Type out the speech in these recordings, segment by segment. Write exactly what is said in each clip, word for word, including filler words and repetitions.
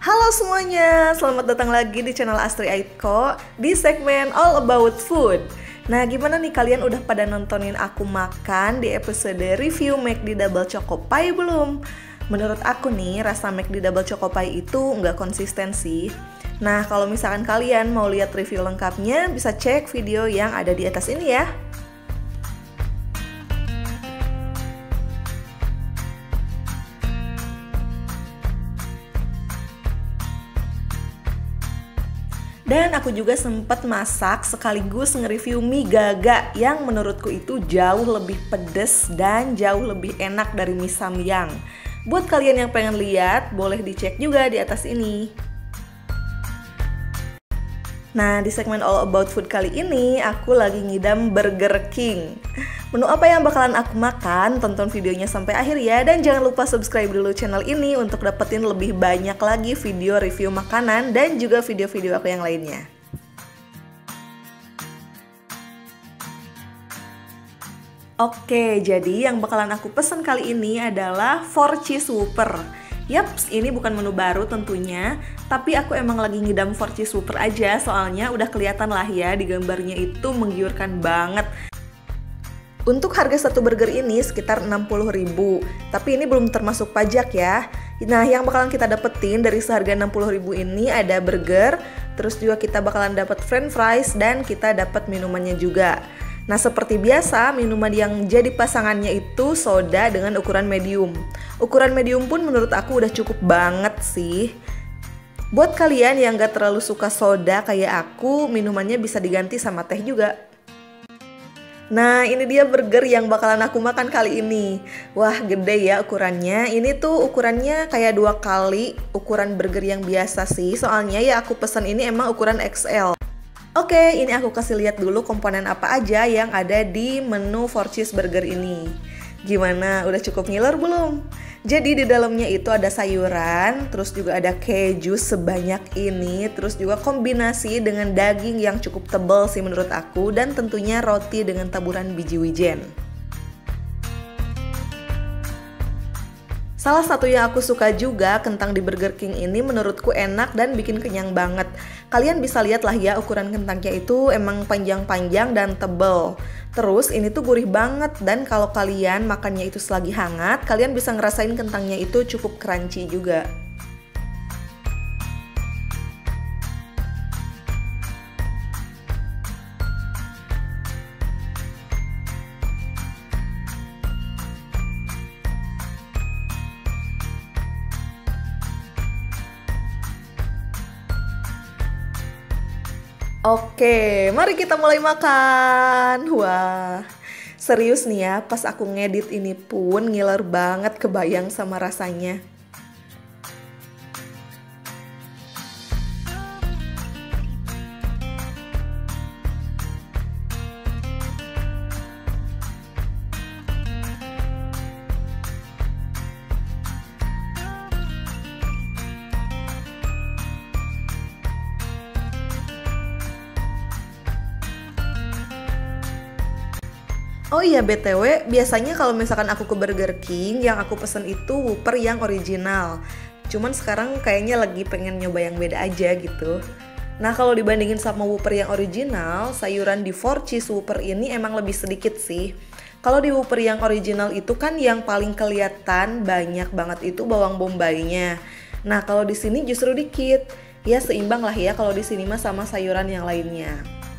Halo semuanya, selamat datang lagi di channel Astri Aitko di segmen All About Food. Nah, gimana nih kalian udah pada nontonin aku makan di episode review McD Double Choco Pie belum? Menurut aku nih, rasa McD Double Choco Pie itu nggak konsisten sih. Nah, kalau misalkan kalian mau lihat review lengkapnya, bisa cek video yang ada di atas ini ya. Dan aku juga sempat masak sekaligus nge-review mie Gaga yang menurutku itu jauh lebih pedes dan jauh lebih enak dari mie Samyang. Buat kalian yang pengen lihat, boleh dicek juga di atas ini. Nah, di segmen All About Food kali ini, aku lagi ngidam Burger King. Menu apa yang bakalan aku makan? Tonton videonya sampai akhir ya. Dan jangan lupa subscribe dulu channel ini untuk dapetin lebih banyak lagi video review makanan dan juga video-video aku yang lainnya. Oke, jadi yang bakalan aku pesen kali ini adalah four cheese whopper. Yaps, ini bukan menu baru tentunya, tapi aku emang lagi ngidam four cheese whopper aja, soalnya udah kelihatan lah ya di gambarnya itu menggiurkan banget. Untuk harga satu burger ini sekitar enam puluh ribu, tapi ini belum termasuk pajak ya. Nah, yang bakalan kita dapetin dari seharga enam puluh ribu ini ada burger, terus juga kita bakalan dapat french fries dan kita dapat minumannya juga. Nah, seperti biasa, minuman yang jadi pasangannya itu soda dengan ukuran medium. Ukuran medium pun menurut aku udah cukup banget sih. Buat kalian yang gak terlalu suka soda kayak aku, minumannya bisa diganti sama teh juga. Nah, ini dia burger yang bakalan aku makan kali ini. Wah, gede ya ukurannya. Ini tuh ukurannya kayak dua kali ukuran burger yang biasa sih. Soalnya ya aku pesen ini emang ukuran X L. Oke, ini aku kasih lihat dulu komponen apa aja yang ada di menu four cheese burger ini. Gimana? Udah cukup ngiler belum? Jadi di dalamnya itu ada sayuran, terus juga ada keju sebanyak ini, terus juga kombinasi dengan daging yang cukup tebal sih menurut aku, dan tentunya roti dengan taburan biji wijen. Salah satu yang aku suka juga kentang di Burger King ini menurutku enak dan bikin kenyang banget. Kalian bisa lihat lah ya ukuran kentangnya itu emang panjang-panjang dan tebal. Terus ini tuh gurih banget dan kalau kalian makannya itu selagi hangat, kalian bisa ngerasain kentangnya itu cukup crunchy juga. Oke, mari kita mulai makan. Wah, serius nih ya, pas aku ngedit ini pun ngiler banget kebayang sama rasanya. Oh iya, B T W, biasanya kalau misalkan aku ke Burger King, yang aku pesen itu Whopper yang original. Cuman sekarang kayaknya lagi pengen nyoba yang beda aja gitu. Nah, kalau dibandingin sama Whopper yang original, sayuran di four cheese Whopper ini emang lebih sedikit sih. Kalau di Whopper yang original itu kan yang paling kelihatan banyak banget itu bawang bombaynya. Nah, kalau di sini justru dikit. Ya seimbang lah ya kalau di sini mah sama sayuran yang lainnya.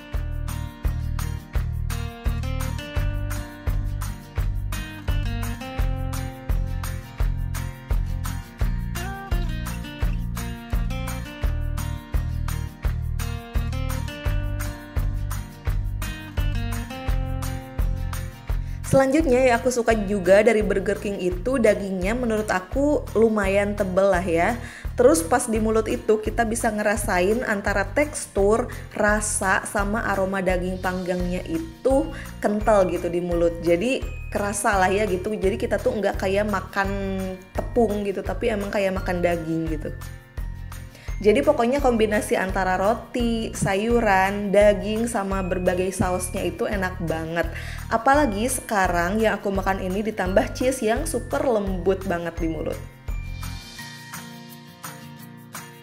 Selanjutnya yang aku suka juga dari Burger King itu dagingnya menurut aku lumayan tebel lah ya. Terus pas di mulut itu kita bisa ngerasain antara tekstur, rasa, sama aroma daging panggangnya itu kental gitu di mulut. Jadi kerasa lah ya gitu, jadi kita tuh nggak kayak makan tepung gitu, tapi emang kayak makan daging gitu. Jadi pokoknya kombinasi antara roti, sayuran, daging, sama berbagai sausnya itu enak banget. Apalagi sekarang yang aku makan ini ditambah cheese yang super lembut banget di mulut.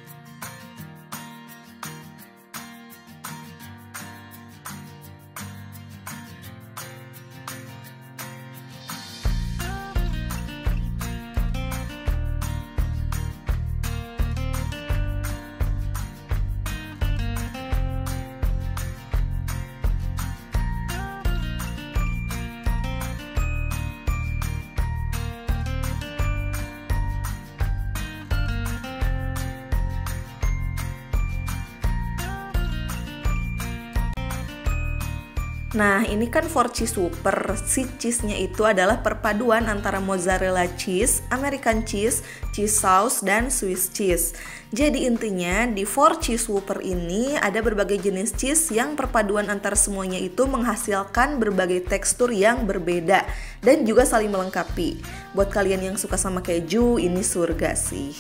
Nah, ini kan four cheese super. Si cheese-nya itu adalah perpaduan antara mozzarella cheese, American cheese, cheese sauce, dan Swiss cheese. Jadi intinya di four cheese super ini ada berbagai jenis cheese yang perpaduan antara semuanya itu menghasilkan berbagai tekstur yang berbeda dan juga saling melengkapi. Buat kalian yang suka sama keju, ini surga sih.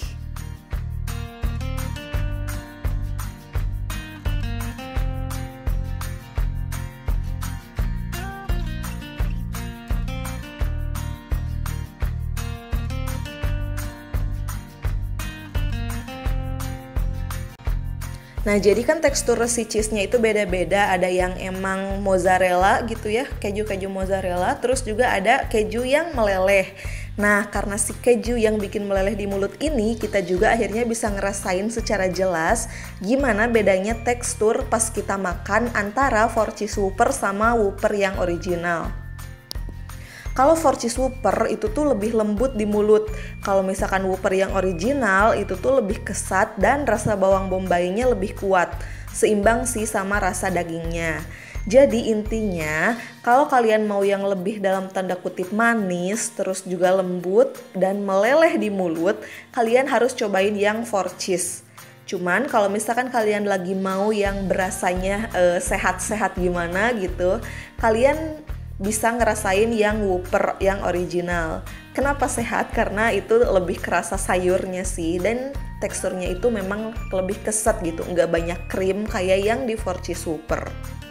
Nah, jadi kan tekstur si cheese-nya itu beda-beda, ada yang emang mozzarella gitu ya, keju-keju mozzarella, terus juga ada keju yang meleleh. Nah, karena si keju yang bikin meleleh di mulut ini, kita juga akhirnya bisa ngerasain secara jelas gimana bedanya tekstur pas kita makan antara four cheese super sama Whopper yang original. Kalau four cheese Whopper itu tuh lebih lembut di mulut. Kalau misalkan Whopper yang original itu tuh lebih kesat dan rasa bawang bombaynya lebih kuat. Seimbang sih sama rasa dagingnya. Jadi intinya kalau kalian mau yang lebih dalam tanda kutip manis, terus juga lembut dan meleleh di mulut, kalian harus cobain yang four cheese. Cuman kalau misalkan kalian lagi mau yang berasanya eh, sehat-sehat gimana gitu, kalian bisa ngerasain yang Whopper yang original. Kenapa sehat? Karena itu lebih kerasa sayurnya sih, dan teksturnya itu memang lebih kesat gitu, nggak banyak krim kayak yang di four cheese Whopper.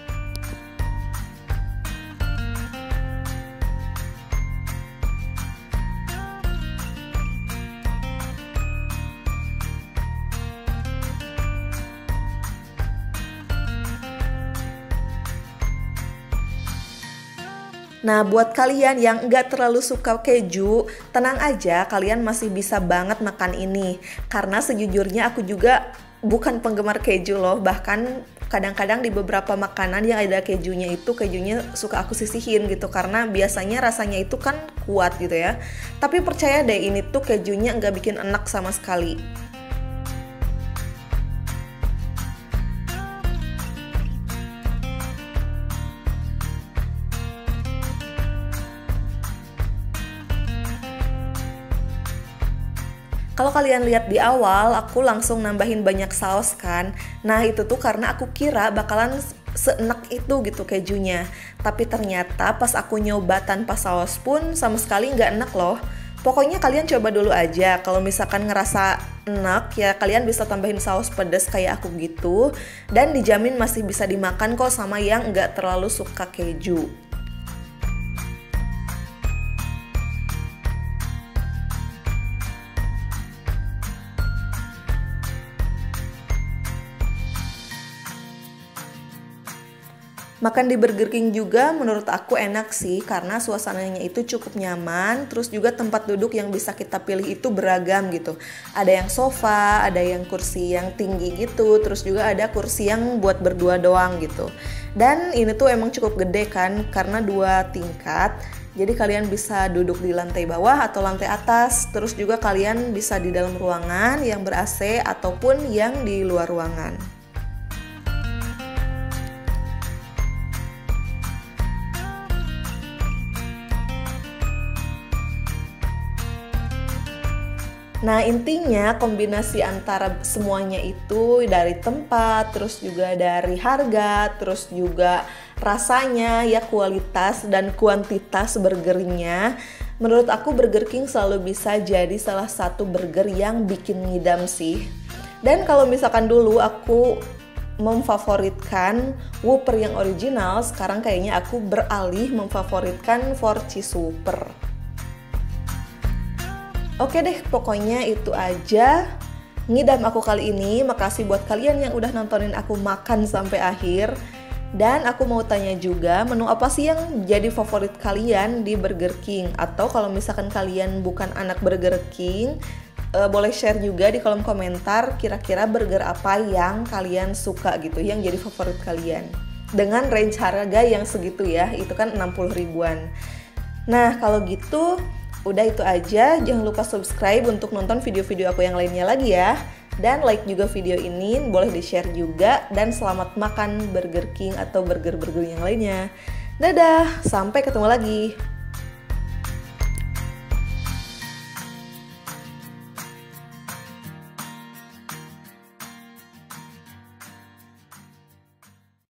Nah, buat kalian yang nggak terlalu suka keju, tenang aja, kalian masih bisa banget makan ini. Karena sejujurnya aku juga bukan penggemar keju loh, bahkan kadang-kadang di beberapa makanan yang ada kejunya itu, kejunya suka aku sisihin gitu, karena biasanya rasanya itu kan kuat gitu ya. Tapi percaya deh, ini tuh kejunya nggak bikin enak sama sekali. Kalau kalian lihat di awal, aku langsung nambahin banyak saus kan. Nah, itu tuh karena aku kira bakalan seenak itu gitu kejunya. Tapi ternyata pas aku nyoba tanpa saus pun sama sekali nggak enak loh. Pokoknya kalian coba dulu aja. Kalau misalkan ngerasa enak, ya kalian bisa tambahin saus pedas kayak aku gitu. Dan dijamin masih bisa dimakan kok sama yang nggak terlalu suka keju. Makan di Burger King juga menurut aku enak sih, karena suasananya itu cukup nyaman, terus juga tempat duduk yang bisa kita pilih itu beragam gitu. Ada yang sofa, ada yang kursi yang tinggi gitu, terus juga ada kursi yang buat berdua doang gitu. Dan ini tuh emang cukup gede kan, karena dua tingkat. Jadi kalian bisa duduk di lantai bawah atau lantai atas, terus juga kalian bisa di dalam ruangan yang ber-A C ataupun yang di luar ruangan. Nah, intinya kombinasi antara semuanya itu dari tempat, terus juga dari harga, terus juga rasanya, ya kualitas dan kuantitas burgernya. Menurut aku Burger King selalu bisa jadi salah satu burger yang bikin ngidam sih. Dan kalau misalkan dulu aku memfavoritkan Whopper yang original, sekarang kayaknya aku beralih memfavoritkan four cheese Whopper. Oke deh, pokoknya itu aja ngidam aku kali ini. Makasih buat kalian yang udah nontonin aku makan sampai akhir. Dan aku mau tanya juga, menu apa sih yang jadi favorit kalian di Burger King? Atau kalau misalkan kalian bukan anak Burger King, uh, boleh share juga di kolom komentar kira-kira burger apa yang kalian suka gitu, yang jadi favorit kalian. Dengan range harga yang segitu ya, itu kan enam puluh ribuan. Nah, kalau gitu udah itu aja, jangan lupa subscribe untuk nonton video-video aku yang lainnya lagi ya. Dan like juga video ini, boleh di-share juga. Dan selamat makan Burger King atau burger-burger yang lainnya. Dadah, sampai ketemu lagi.